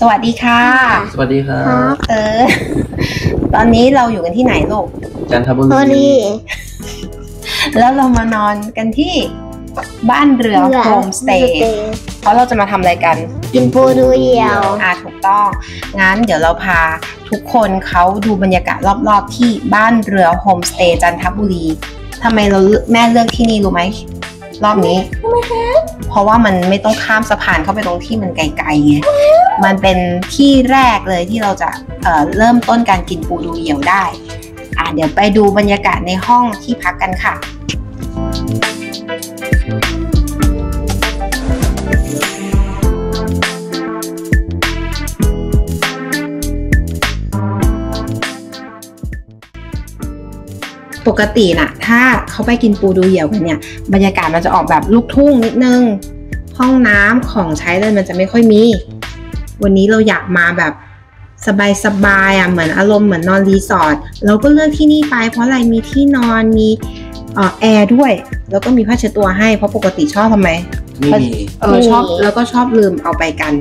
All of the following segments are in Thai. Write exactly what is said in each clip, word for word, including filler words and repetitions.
วัสดีค่ะสวัสดีครับเออตอนนี้เราอยู่กันที่ไหนลูกจันทบุรีแล้วเรามานอนกันที่บ้านเรือโฮมสเตย์เพราะเราจะมาทำอะไรกันกินปูดูเหี่ยวอ่าถูกต้องงั้นเดี๋ยวเราพาทุกคนเขาดูบรรยากาศรอบๆที่บ้านเรือโฮมสเตย์จันทบุรีทำไมเราแม่เลือกที่นี่รู้ไหมรอบนี้เพราะว่ามันไม่ต้องข้ามสะพานเข้าไปตรงที่มันไกลๆไงมันเป็นที่แรกเลยที่เราจะ เอ่อ เริ่มต้นการกินปูดูเหี่ยวได้อ่ะเดี๋ยวไปดูบรรยากาศในห้องที่พักกันค่ะปกติน่ะถ้าเขาไปกินปูดูเหี่ยวกันเนี่ยบรรยากาศมันจะออกแบบลูกทุ่งนิดนึงห้องน้ำของใช้เลยมันจะไม่ค่อยมีวันนี้เราอยากมาแบบสบายๆอ่ะเหมือนอารมณ์เหมือนนอนรีสอร์ทเราก็เลือกที่นี่ไปเพราะอะไรมีที่นอนมีเอ่อแอร์ด้วยแล้วก็มีผ้าเช็ดตัวให้เพราะปกติชอบทำไมไม่มีเออชอบแล้วก็ชอบลืมเอาไปกัน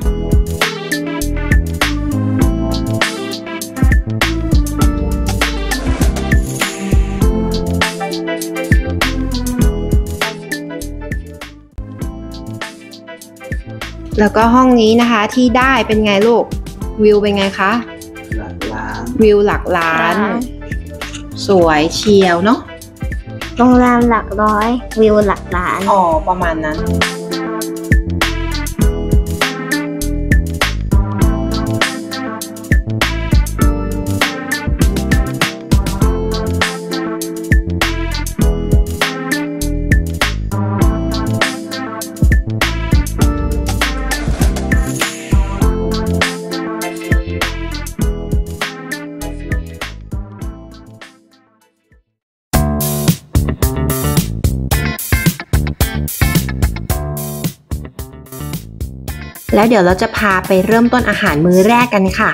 แล้วก็ห้องนี้นะคะที่ได้เป็นไงลูกวิวเป็นไงคะหลักล้านวิวหลักล้านสวยเชียวเนาะโรงแรมหลักร้อยวิวหลักล้านอ๋อประมาณนั้นแล้วเดี๋ยวเราจะพาไปเริ่มต้นอาหารมื้อแรกกันค่ะ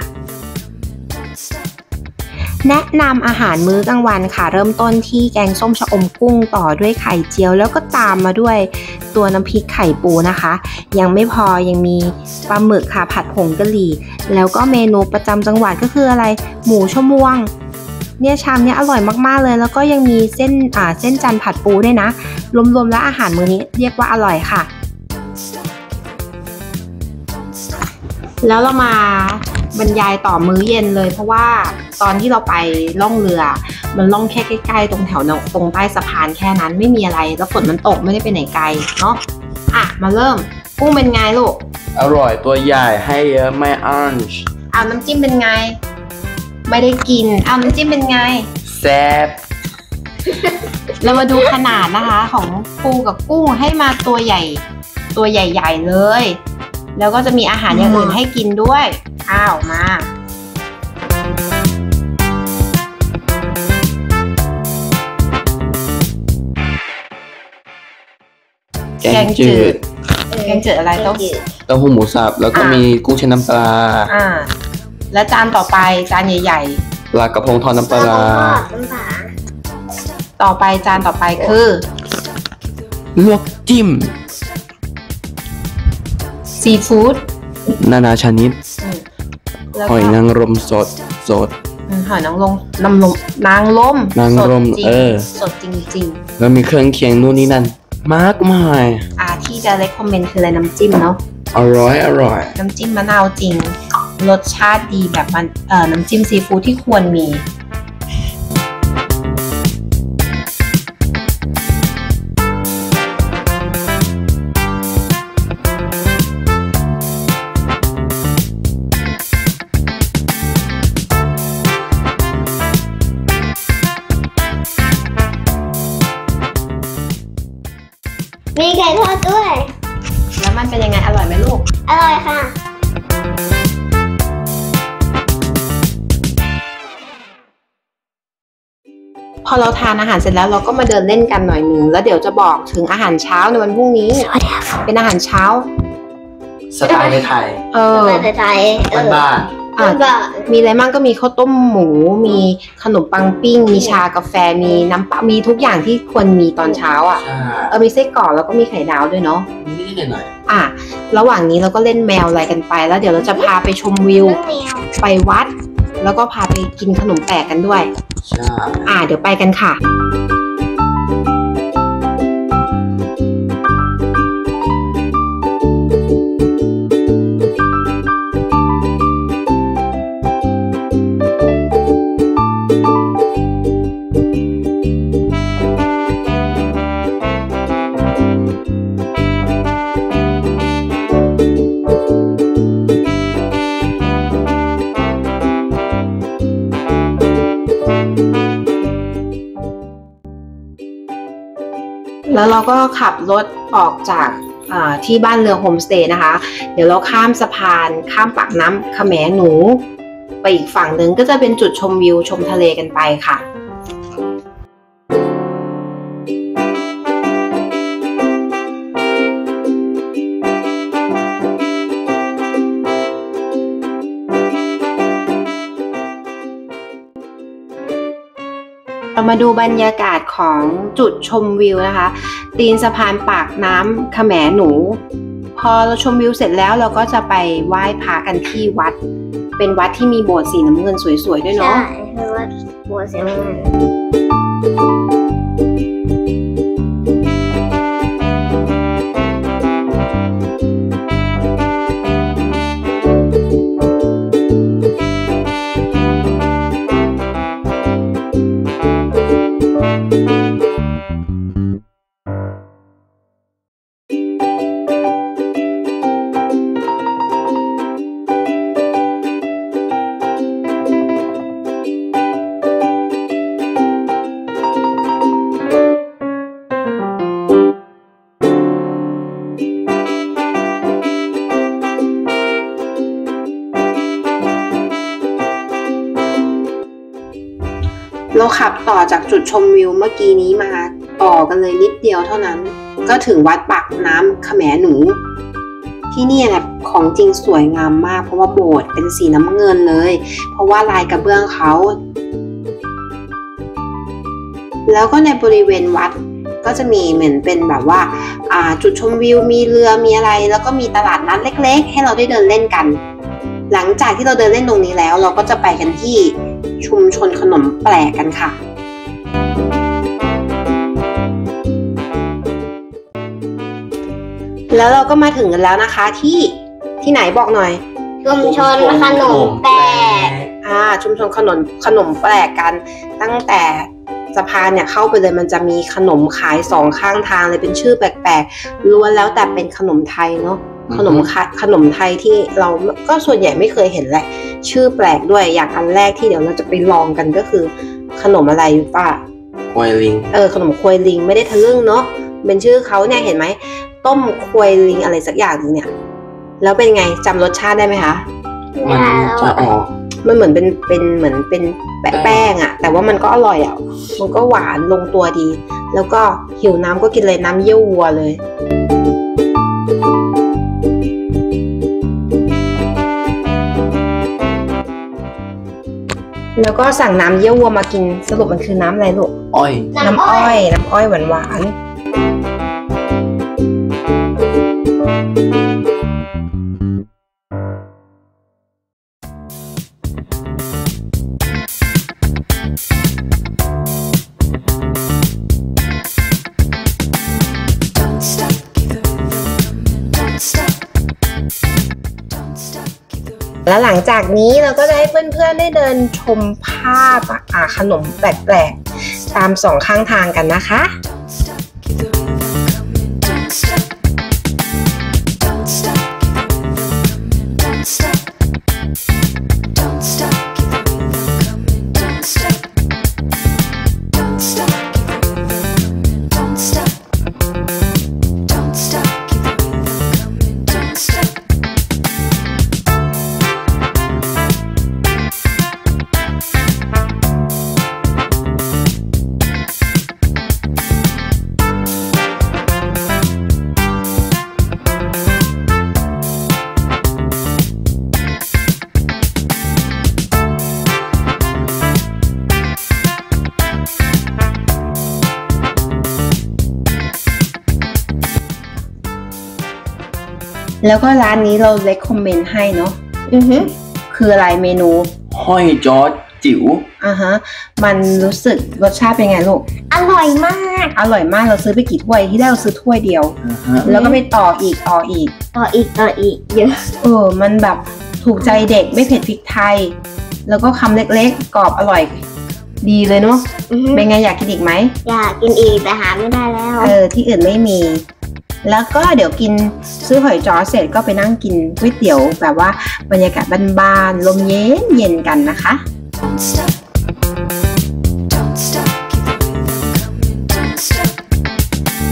แนะนำอาหารมื้อกลางวันค่ะเริ่มต้นที่แกงส้มชะอมกุ้งต่อด้วยไข่เจียวแล้วก็ตามมาด้วยตัวน้ำพริกไข่ปูนะคะยังไม่พอยังมีปลาหมึกค่ะผัดผงกะหรี่แล้วก็เมนูประจำจังหวัดก็คืออะไรหมูชมวงเนี่ยชามนี้อร่อยมากๆเลยแล้วก็ยังมีเส้นอ่าเส้นจันทร์ผัดปูด้วยนะรวมๆแล้วอาหารมื้อนี้เรียกว่าอร่อยค่ะแล้วเรามาบรรยายต่อมื้อเย็นเลยเพราะว่าตอนที่เราไปล่องเรือมันล่องแค่ใกล้ๆตรงแถวตรงใต้สะพานแค่นั้นไม่มีอะไรแล้วฝนมันตกไม่ได้ไปไหนไกลเนาะอ่ะมาเริ่มกุ้งเป็นไงลูกอร่อยตัวใหญ่ให้เยอะไม่อั้นเอาน้ำจิ้มเป็นไงไม่ได้กินเอาน้ำจิ้มเป็นไงแซ่บเรามาดูขนาดนะคะของปูกับกุ้งให้มาตัวใหญ่ตัวใหญ่ๆเลยแล้วก็จะมีอาหารอย่างอื่นให้กินด้วยอ้าวมาแกงจืดแกงจืดอะไรเต้าหู้เต้าหู้หมูสับแล้วก็มีกุ้งแช่น้ำปลาอ่าแล้วจานต่อไปจานใหญ่ๆปลากระพงทอดน้ำปลาต่อไปจานต่อไปคือลวกจิ้มซีฟู้ดนานาชนิดหอยนางรมสดสดหอยนางรมนางรมนางรมนางรมเออสดจริงๆแล้วมีเครื่องเคียงนู่นนี่นั่นมากมายอ่าที่จะเรคคอมเมนต์คืออะไรน้ำจิ้มเนาะอร่อยอร่อยน้ำจิ้มมะนาวจริงรสชาติดีแบบมันเอ่อน้ำจิ้มซีฟู้ดที่ควรมีมีไก่ทอดด้วยแล้วมันเป็นยังไงอร่อยไหมลูกอร่อยค่ะพอเราทานอาหารเสร็จแล้วเราก็มาเดินเล่นกันหน่อยหนึ่งแล้วเดี๋ยวจะบอกถึงอาหารเช้าในวันพรุ่งนี้เป็นอาหารเช้าสไตล์ไทยเออสไตล์ไทยบ้านอ่ะแล้วก็มีอะไรบ้างก็มีข้าวต้มหมู มีขนมปังปิ้ง มีชากาแฟ มีน้ำปลามีทุกอย่างที่ควรมีตอนเช้าอ่ะใช่เออมีไส้กรอกแล้วก็มีไข่ดาวด้วยเนาะนิดๆหน่อยอ่ะระหว่างนี้เราก็เล่นแมวอะไรกันไป แล้วเดี๋ยวเราจะพาไปชมวิวแมวไปวัด แล้วก็พาไปกินขนมแปลกกันด้วยๆใช่อ่ะเดี๋ยวไปกันค่ะ แล้วเราก็ขับรถออกจากที่บ้านเรือโฮมสเตย์นะคะ เดี๋ยวเราข้ามสะพานข้ามปากน้ำขแมหนู ไปอีกฝั่งหนึ่งก็จะเป็นจุดชมวิวชมทะเลกันไปค่ะ เรามาดูบรรยากาศของจุดชมวิวนะคะ ตีนสะพานปากน้ำขแมหนู พอเราชมวิวเสร็จแล้วเราก็จะไปไหว้พระกันที่วัด เป็นวัดที่มีโบสถ์สีน้ำเงินสวยๆด้วยเนาะใช่เพราะว่าบัวเสียงมัน เราขับต่อจากจุดชมวิวเมื่อกี้นี้มาต่อกันเลยนิดเดียวเท่านั้น ก็ถึงวัดปากน้ำขแมหนู ที่นี่นะของจริงสวยงามมากเพราะว่าโบสถ์เป็นสีน้ำเงินเลย เพราะว่าลายกระเบื้องเขา แล้วก็ในบริเวณวัดก็จะมีเหมือนเป็นแบบว่าจุดชมวิวมีเรือมีอะไรแล้วก็มีตลาดนัดเล็กๆให้เราได้เดินเล่นกัน หลังจากที่เราเดินเล่นตรงนี้แล้วเราก็จะไปกันที่ชุมชนขนมแปลกกันค่ะ แล้วเราก็มาถึงกันแล้วนะคะที่ที่ไหนบอกหน่อยชุมชนขนมแปลกอ่าชุมชนขนมขนมแปลกกันตั้งแต่สะพานเนี่ยเข้าไปเลยมันจะมีขนมขายสองข้างทางเลยเป็นชื่อแปลกๆล้วนแล้วแต่เป็นขนมไทยเนาะขนมขนมไทยที่เราก็ส่วนใหญ่ไม่เคยเห็นแหละชื่อแปลกด้วยอย่างอันแรกที่เดี๋ยวเราจะไปลองกันก็คือขนมอะไรป้าควยลิงเออขนมควยลิงไม่ได้ทะลึ่งเนาะเป็นชื่อเขาเนี่ยเห็นไหมต้มควยลิงอะไรสักอย่างนึงเนี่ยแล้วเป็นไงจำรสชาติได้ไหมคะมันจะออกมันเหมือนเป็นเป็นเหมือนเป็นแป้งอะแต่ว่ามันก็อร่อยอะมันก็หวานลงตัวดี แล้วก็หิวน้ำก็กินเลยน้ำเยี่ยววัวเลยแล้วก็สั่งน้ำเยี่ยววัวมากินสรุปมันคือน้ำอะไรลูกอ้อยน้ำอ้อยน้ำอ้อยหวานหวานแล้วหลังจากนี้เราก็จะให้เพื่อนๆได้เดินชมภาพอ่าขนมแปลกๆตามสองข้างทางกันนะคะ แแล้วก็ร้านนี้เราเลคคอมเมนต์ให้เนาะอือฮึคืออะไรเมนูหอยจอจิ๋วอ่าฮะ มันรู้สึกรสชาติเป็นไงลูกอร่อยมากอร่อยมาก เราซื้อไปกี่ถ้วย ที่แรกเราซื้อถ้วยเดียวอ่าฮะแล้วก็ไปต่ออีกต่ออีกต่ออีกต่ออีกเยอะเออ มันแบบถูกใจเด็กไม่เผ็ดพริกไทย แล้วก็คำเล็กๆ กรอบอร่อย ดีเลยเนาะอือฮึเป็นไงอยากกินอีกไหมอยากกินอีกแต่หาไม่ได้แล้วเออ ที่อื่นไม่มี แล้วก็เดี๋ยวกินซื้อหอยจ้อเสร็จก็ไปนั่งกินก๋วยเตี๋ยวแบบว่าบรรยากาศบ้านๆ ลมเย็นเย็นกันนะคะ Don't stop. Don't stop. Keep the rhythm coming. Don't stop.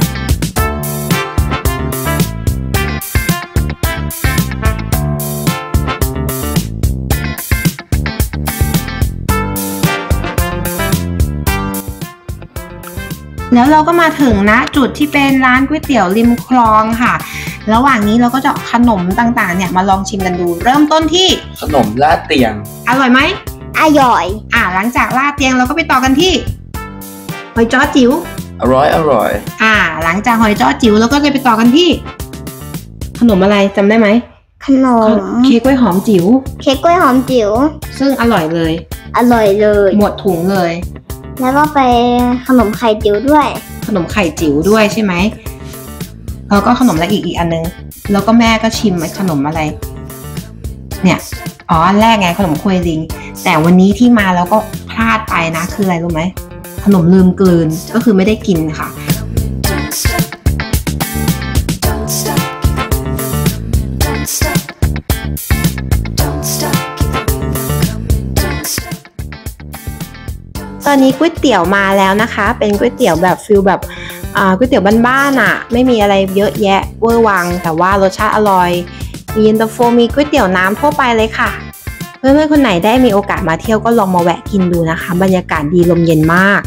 แล้วเราก็มาถึงนะจุดที่เป็นร้านก๋วยเตี๋ยวริมคลองค่ะ ระหว่างนี้เราก็จะเอาขนมต่างๆเนี่ยมาลองชิมกันดู เริ่มต้นที่ขนมลาดเตียงอร่อยไหมอร่อยอ่าหลังจากลาดเตียงเราก็ไปต่อกันที่หอยจ้อจิ๋วอร่อยอร่อยอ่า หลังจากหอยจ้อจิ๋วเราก็จะไปต่อกันที่ ขนมอะไรจำได้ไหมขนมเค้กกล้วยหอมจิ๋วเค้กกล้วยหอมจิ๋วซึ่งอร่อยเลยอร่อยเลยหมดถุงเลยแล้วก็ไปขนมไข่จิ๋วด้วยขนมไข่จิ๋วด้วยใช่ไหมแล้วก็ขนมอะไรอีกอีกอันนึง แล้วก็แม่ก็ชิมไอ้ขนมอะไร เนี่ย อ๋ออันแรกไงขนมควยลิง แต่วันนี้ที่มาแล้วก็พลาดไปนะ คืออะไรรู้ไหม ขนมลืมกลืน ก็คือไม่ได้กินค่ะ Don't stop. Don't stop. Keep the rhythm coming. Don't stop. Don't stop. Keep the rhythm coming. Don't stop. ตอนนี้ก๋วยเตี๋ยวมาแล้วนะคะ เป็นก๋วยเตี๋ยวแบบฟิลแบบอ่าก๋วยเตี๋ยวบ้านๆอ่ะ ไม่มีอะไรเยอะแยะเวอร์วัง แต่ว่ารสชาติอร่อย มีเย็นตาโฟ มีก๋วยเตี๋ยวน้ำทั่วไปเลยค่ะ เพื่อนๆคนไหนได้มีโอกาสมาเที่ยวก็ลองมาแวะกินดูนะคะ บรรยากาศดีลมเย็นมาก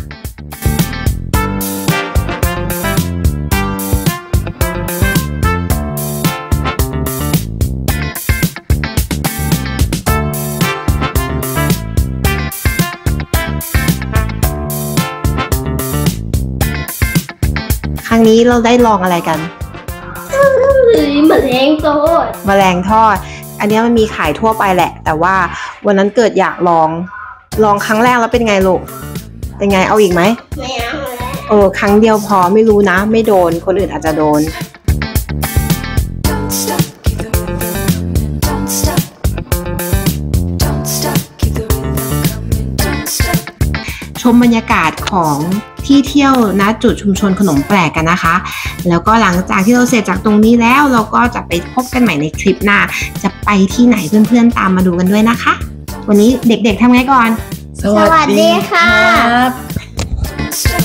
ครั้งนี้เราได้ลองอะไรกันเหมือนแรงโตดแมลงทอด อันนี้มันมีขายทั่วไปแหละ แต่ว่าวันนั้นเกิดอยากลอง ลองครั้งแรกแล้วเป็นไงลูก เป็นไงเอาอีกไหมไม่เอาแล้วเออครั้งเดียวพอไม่รู้นะ ไม่โดน คนอื่นอาจจะโดน Don't stop. Keep the rhythm. Don't stop. Don't stop. Keep the rhythm coming. Don't stop. ชมบรรยากาศของที่เที่ยวณจุดชุมชนขนมแปลกกันนะคะ แล้วก็หลังจากที่เราเสร็จจากตรงนี้แล้วเราก็จะไปพบกันใหม่ในคลิปหน้า จะไปที่ไหนเพื่อนๆตามมาดูกันด้วยนะคะ วันนี้เด็กๆทำไงก่อนสวัสดีค่ะ Don't stop.